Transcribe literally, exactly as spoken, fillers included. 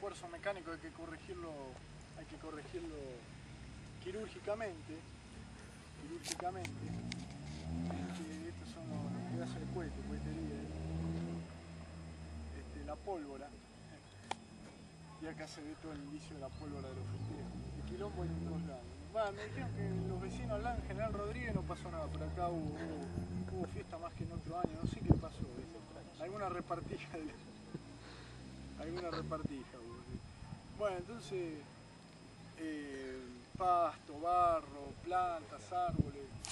esfuerzo mecánico hay que corregirlo, hay que corregirlo quirúrgicamente, quirúrgicamente. Este, estos son los pedazos de cohete, cohetería, este, la pólvora. Y acá se ve todo el indicio de la pólvora de los festejos. El quilombo hay en todos lados. Bueno, me dijeron que los vecinos hablan, en General Rodríguez no pasó nada, pero acá hubo, hubo, hubo fiesta más que en otro año, no sé qué pasó. Alguna repartija, de, alguna repartija hubo. Bueno, entonces, eh, pasto, barro, plantas, árboles.